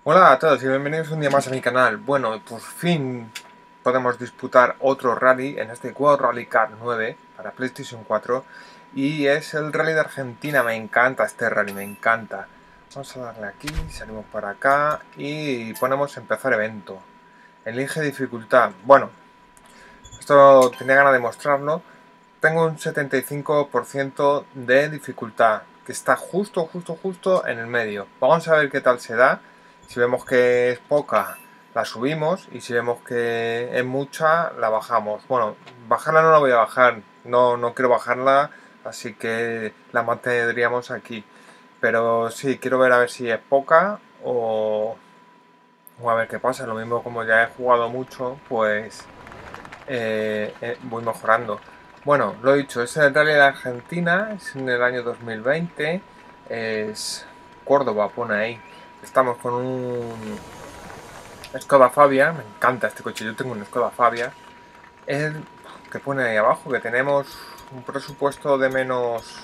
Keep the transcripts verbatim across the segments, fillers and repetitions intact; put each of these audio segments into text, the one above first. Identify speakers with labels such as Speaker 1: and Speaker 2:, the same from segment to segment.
Speaker 1: Hola a todos y bienvenidos un día más a mi canal. Bueno, por fin podemos disputar otro rally, en este World Rally Car nueve para PlayStation cuatro, y es el rally de Argentina. Me encanta este rally, me encanta. Vamos a darle aquí, salimos para acá y ponemos empezar evento. Elige dificultad. Bueno, esto tenía ganas de mostrarlo. Tengo un setenta y cinco por ciento de dificultad, que está justo, justo, justo en el medio. Vamos a ver qué tal se da. Si vemos que es poca, la subimos, y si vemos que es mucha, la bajamos. Bueno, bajarla no la voy a bajar, no, no quiero bajarla, así que la mantendríamos aquí. Pero sí, quiero ver a ver si es poca o, o a ver qué pasa. Lo mismo, como ya he jugado mucho, pues eh, eh, voy mejorando. Bueno, lo he dicho, es el Rally de Argentina, es en el año dos mil veinte, es Córdoba, pone ahí. Estamos con un Skoda Fabia, me encanta este coche, yo tengo un Skoda Fabia. El que pone ahí abajo que tenemos un presupuesto de menos...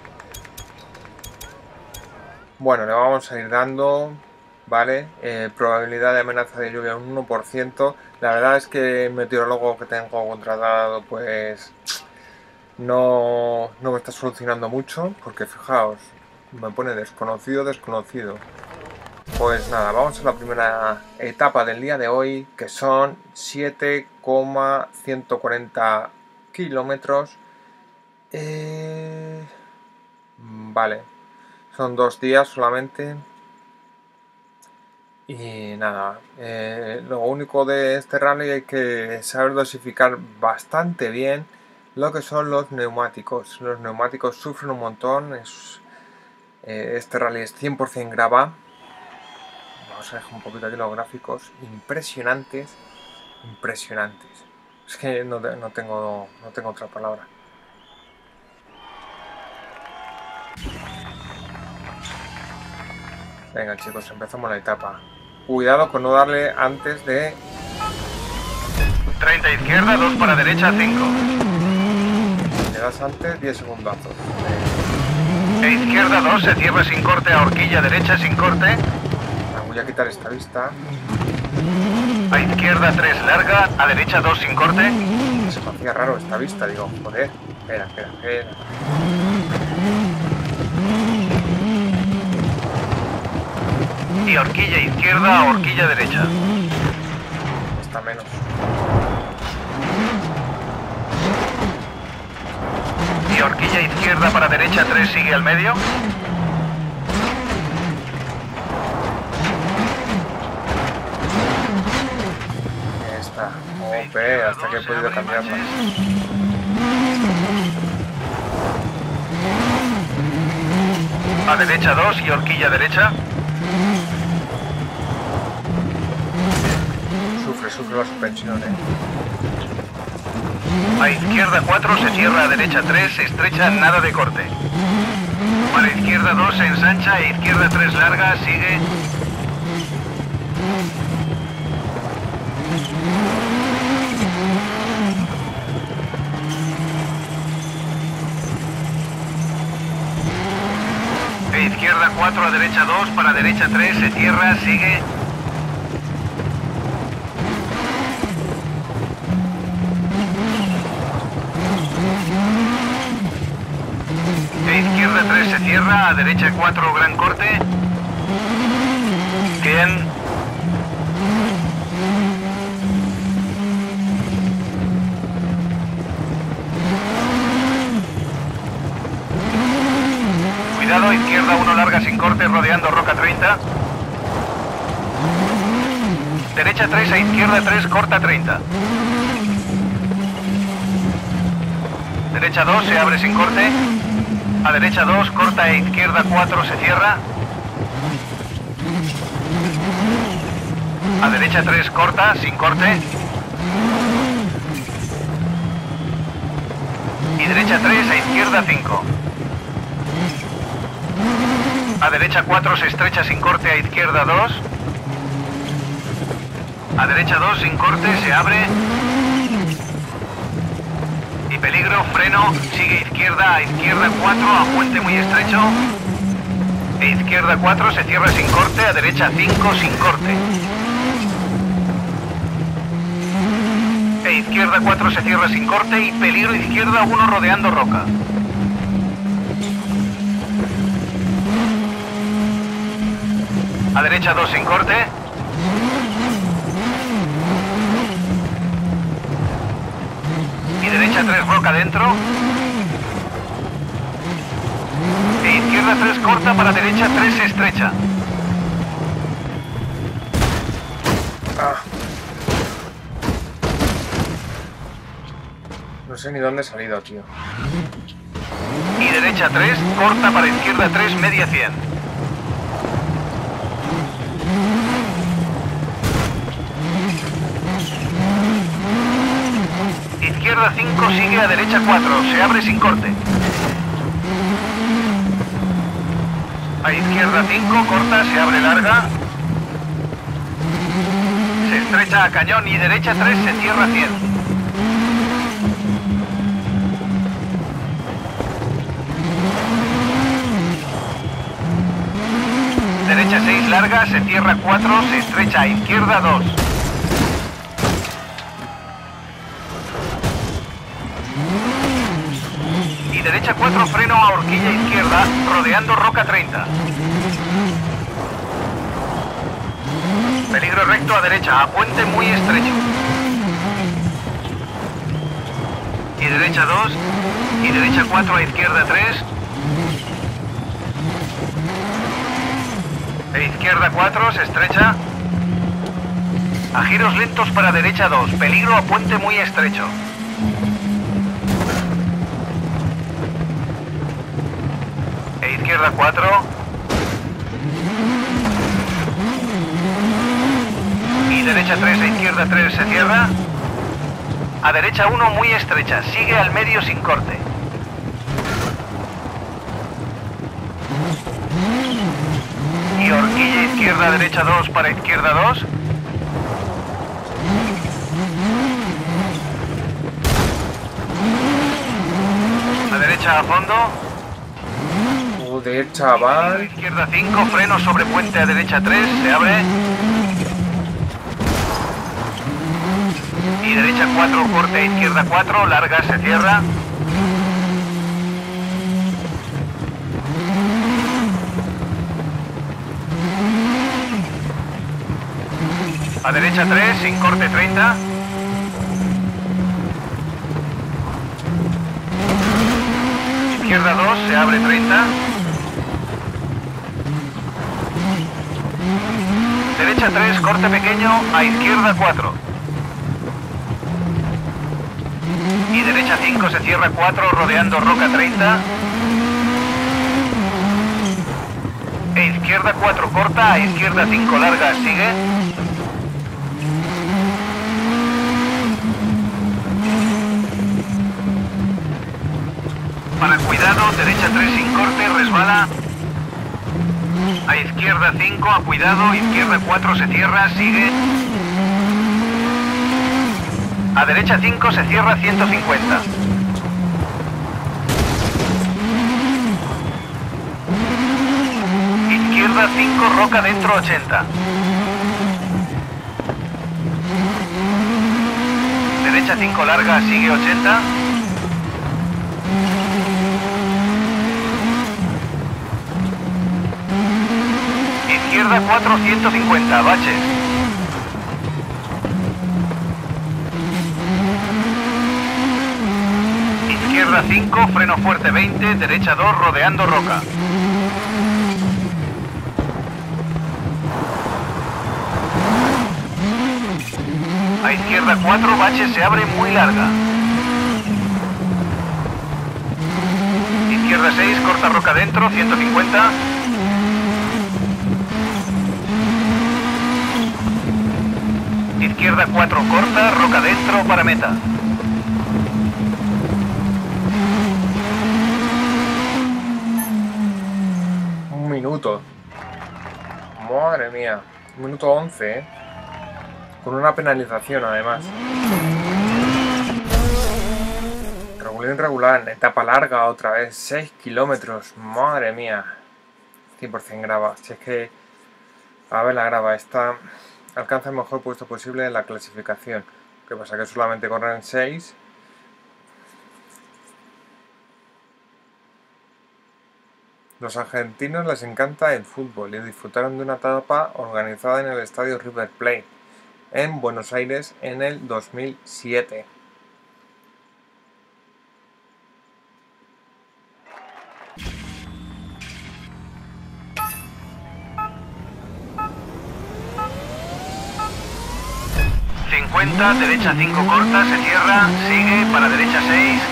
Speaker 1: Bueno, le vamos a ir dando, ¿vale? Eh, probabilidad de amenaza de lluvia un uno por ciento. La verdad es que el meteorólogo que tengo contratado, pues no, no me está solucionando mucho, porque fijaos, me pone desconocido, desconocido. Pues nada, vamos a la primera etapa del día de hoy, que son siete coma ciento cuarenta kilómetros. Eh, vale, son dos días solamente. Y nada, eh, lo único de este rally hay que saber dosificar bastante bien lo que son los neumáticos. Los neumáticos sufren un montón. Es, eh, este rally es cien por cien grava. Vamos a dejar un poquito aquí los gráficos. Impresionantes, impresionantes. Es que no, no, tengo, no tengo otra palabra. Venga, chicos, empezamos la etapa. Cuidado con no darle antes de...
Speaker 2: treinta izquierda, dos para derecha, cinco.
Speaker 1: Si le das antes, diez segundazos.
Speaker 2: E izquierda dos, se cierra sin corte, a horquilla derecha sin corte.
Speaker 1: Voy a quitar esta vista.
Speaker 2: A izquierda tres larga, a derecha dos sin corte.
Speaker 1: Se me hacía raro esta vista, digo, joder. Espera, espera, espera.
Speaker 2: Y horquilla izquierda, a horquilla derecha.
Speaker 1: Está menos.
Speaker 2: Y horquilla izquierda para derecha tres, sigue al medio.
Speaker 1: Esta. Ope, hasta que he podido cambiarla.
Speaker 2: A derecha dos y horquilla derecha.
Speaker 1: Sufre, sufre la suspensión, eh.
Speaker 2: A izquierda cuatro, se cierra, a derecha tres, se estrecha, nada de corte. Para izquierda dos, se ensancha, e izquierda tres larga, sigue. E izquierda cuatro, a derecha dos, para derecha tres, se cierra, sigue. E izquierda tres, se cierra, a derecha cuatro, gran corte. Bien. Cuidado, izquierda uno larga sin corte, rodeando roca treinta. Derecha tres, a izquierda tres, corta treinta. Derecha dos, se abre sin corte. A derecha dos, corta, e izquierda cuatro, se cierra. A derecha tres, corta, sin corte. Y derecha tres, a izquierda cinco. A derecha cuatro, se estrecha sin corte, a izquierda dos. A derecha dos, sin corte, se abre. Y peligro, freno, sigue izquierda, a izquierda cuatro, a puente muy estrecho. E izquierda cuatro se cierra sin corte, a derecha cinco sin corte. E izquierda cuatro se cierra sin corte y peligro izquierda uno rodeando roca. A derecha dos sin corte. Y derecha tres roca dentro. E izquierda tres corta para derecha tres estrecha.
Speaker 1: Ah. No sé ni dónde he salido, tío.
Speaker 2: Y derecha tres, corta para izquierda tres, media cien. Izquierda cinco sigue a derecha cuatro, se abre sin corte. A izquierda cinco, corta, se abre larga. Se estrecha a cañón y derecha tres se cierra cien. Derecha seis larga, se cierra cuatro, se estrecha a izquierda dos. Y derecha cuatro freno a horquilla izquierda, rodeando roca treinta. Peligro recto a derecha, a puente muy estrecho. Y derecha dos, y derecha cuatro a izquierda tres. E izquierda cuatro, se estrecha. A giros lentos para derecha dos, peligro a puente muy estrecho. E izquierda cuatro. Y derecha tres e izquierda tres se cierra. A derecha uno muy estrecha, sigue al medio sin corte. Y horquilla izquierda, derecha dos para izquierda dos. A derecha a fondo.
Speaker 1: Joder, chaval.
Speaker 2: Izquierda cinco, freno sobre puente a derecha tres, se abre. Y derecha cuatro, corte a izquierda cuatro, larga, se cierra. A derecha tres, sin corte treinta. Izquierda dos, se abre treinta. Derecha tres, corte pequeño, a izquierda cuatro. Y derecha cinco, se cierra cuatro, rodeando roca treinta. E izquierda cuatro, corta, a izquierda cinco, larga, sigue. Para cuidado, derecha tres sin corte, resbala. A izquierda cinco, a cuidado, izquierda cuatro se cierra, sigue. A derecha cinco se cierra ciento cincuenta. Izquierda cinco, roca dentro ochenta. Derecha cinco larga, sigue ochenta. Izquierda cuatro, ciento cincuenta, baches. Izquierda cinco, freno fuerte veinte, derecha dos, rodeando roca. A izquierda cuatro, baches, se abre muy larga. Izquierda seis, corta roca dentro, ciento cincuenta. Izquierda cuatro, corta, roca dentro, para meta.
Speaker 1: Un minuto. Madre mía. Un minuto once, ¿eh? Con una penalización, además. Regular, regular. Etapa larga otra vez. seis kilómetros. Madre mía. cien por cien grava. Si es que, a ver, la grava esta alcanza el mejor puesto posible en la clasificación. ¿Qué pasa? Que solamente corren seis. Los argentinos les encanta el fútbol y disfrutaron de una etapa organizada en el estadio River Plate, en Buenos Aires, en el dos mil siete.
Speaker 2: cincuenta, derecha cinco corta, se cierra, sigue, para derecha seis.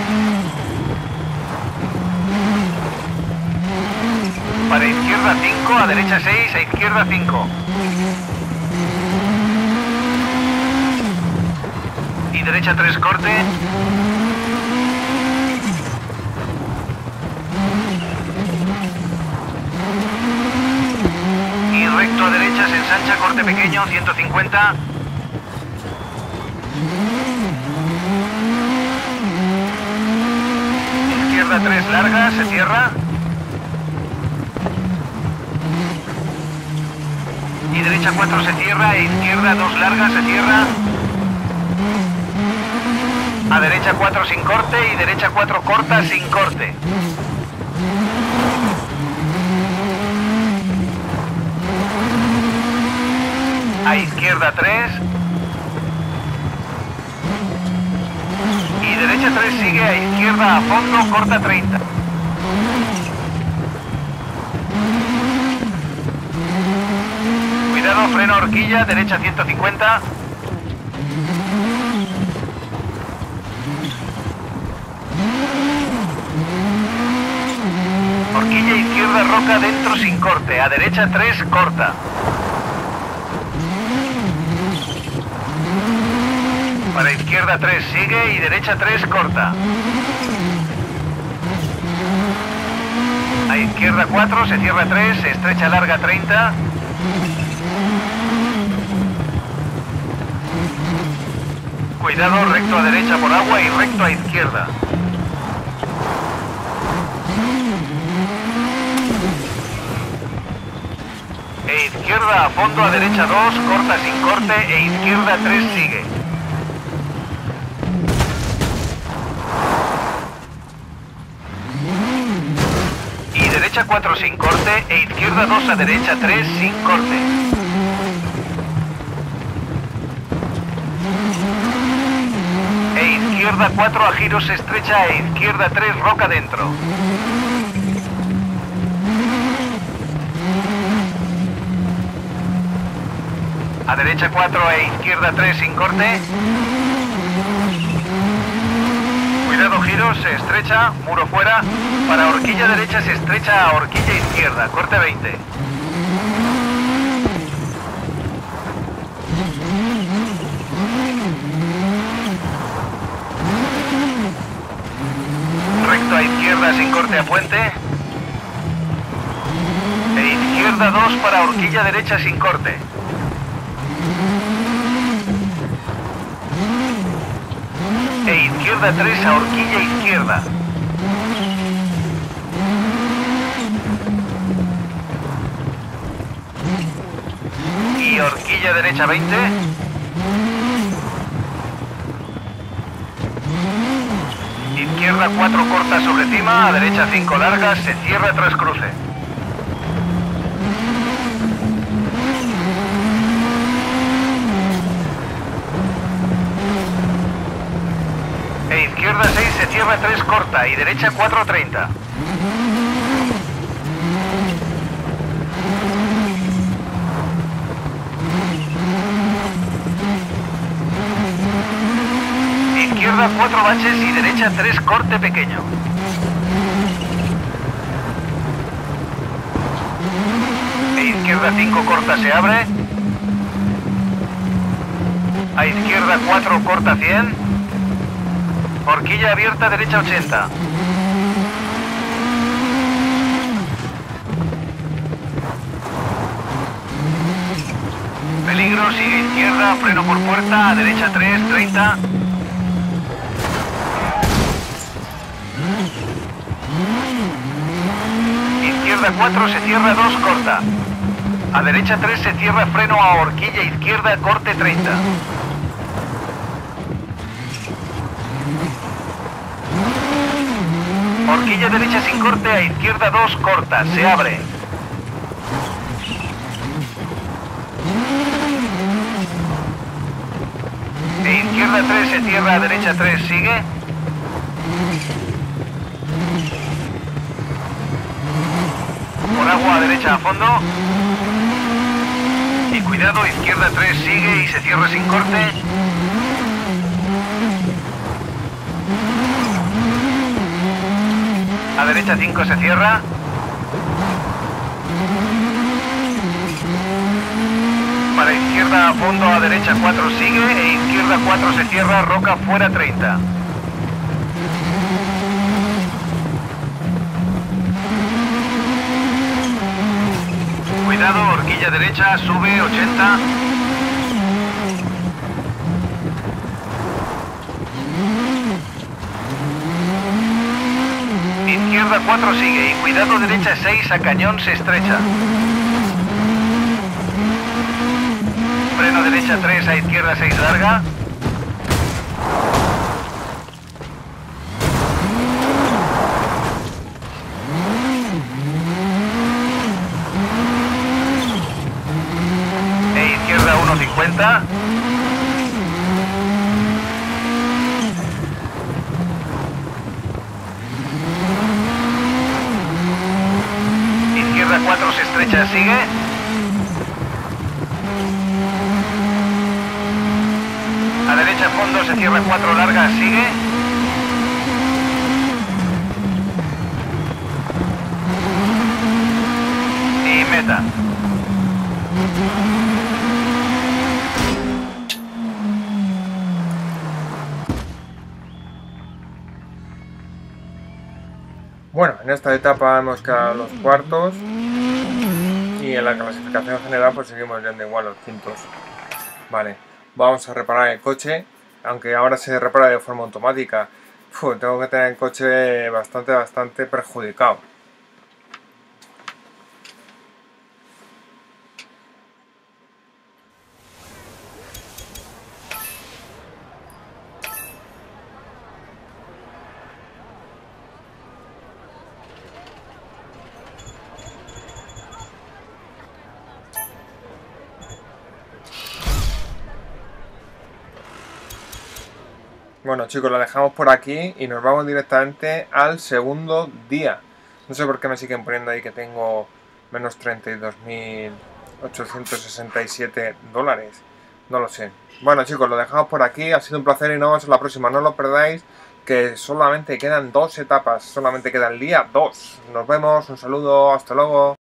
Speaker 2: Para izquierda cinco, a derecha seis, a izquierda cinco. Y derecha tres corte. Y recto a derecha se ensancha, corte pequeño, ciento cincuenta. Izquierda tres larga, se cierra. Y derecha cuatro se cierra, e izquierda dos largas se cierra. A derecha cuatro sin corte y derecha cuatro corta sin corte. A izquierda tres. Y derecha tres sigue, a izquierda a fondo, corta treinta. Cuidado, freno horquilla, derecha ciento cincuenta. Horquilla izquierda, roca dentro sin corte, a derecha tres corta. Para izquierda tres sigue y derecha tres corta. A izquierda cuatro, se cierra tres, estrecha larga treinta. Cuidado, recto a derecha por agua y recto a izquierda. E izquierda a fondo, a derecha dos, corta sin corte, e izquierda tres sigue. Y derecha cuatro sin corte, e izquierda dos a derecha tres sin corte. E izquierda cuatro a giros estrecha, e izquierda tres roca dentro. A derecha cuatro e izquierda tres sin corte. Cuidado giros, se estrecha, muro fuera. Para horquilla derecha se estrecha a horquilla izquierda, corte veinte. Recto a izquierda sin corte a puente. E izquierda dos para horquilla derecha sin corte. E izquierda tres a horquilla izquierda. Y horquilla derecha veinte. Izquierda cuatro corta sobre cima, a derecha cinco largas, se cierra tras cruce. E izquierda seis se cierra tres corta y derecha cuatro treinta. Izquierda cuatro baches y derecha tres corte pequeño. E izquierda cinco corta se abre. A izquierda cuatro corta cien. Horquilla abierta derecha ochenta. Peligro, sigue izquierda, freno por puerta, a derecha tres, treinta. izquierda cuatro se cierra dos, corta. A derecha tres se cierra freno a horquilla izquierda, corte treinta. Horquilla derecha sin corte, a izquierda dos, corta, se abre. E izquierda tres se cierra, a derecha tres, sigue. Por agua a derecha a fondo. Y cuidado, izquierda tres sigue y se cierra sin corte. A derecha cinco se cierra. Para izquierda a fondo, a derecha cuatro sigue e izquierda cuatro se cierra, roca fuera treinta. Cuidado, horquilla derecha, sube ochenta. Izquierda cuatro sigue y cuidado, derecha seis, a cañón se estrecha. Freno derecha tres, a izquierda seis larga. E izquierda uno cincuenta. Izquierda cuatro se estrecha, sigue. A derecha fondo se cierra cuatro larga, sigue. Y meta.
Speaker 1: Bueno, en esta etapa hemos quedado los cuartos y en la clasificación general pues seguimos yendo igual los quintos. Vale, vamos a reparar el coche, aunque ahora se repara de forma automática. Uf, tengo que tener el coche bastante, bastante perjudicado. Bueno chicos, la dejamos por aquí y nos vamos directamente al segundo día. No sé por qué me siguen poniendo ahí que tengo menos treinta y dos mil ochocientos sesenta y siete dólares. No lo sé. Bueno chicos, lo dejamos por aquí. Ha sido un placer y nos vemos en la próxima. No lo perdáis, que solamente quedan dos etapas. Solamente queda el día dos. Nos vemos, un saludo, hasta luego.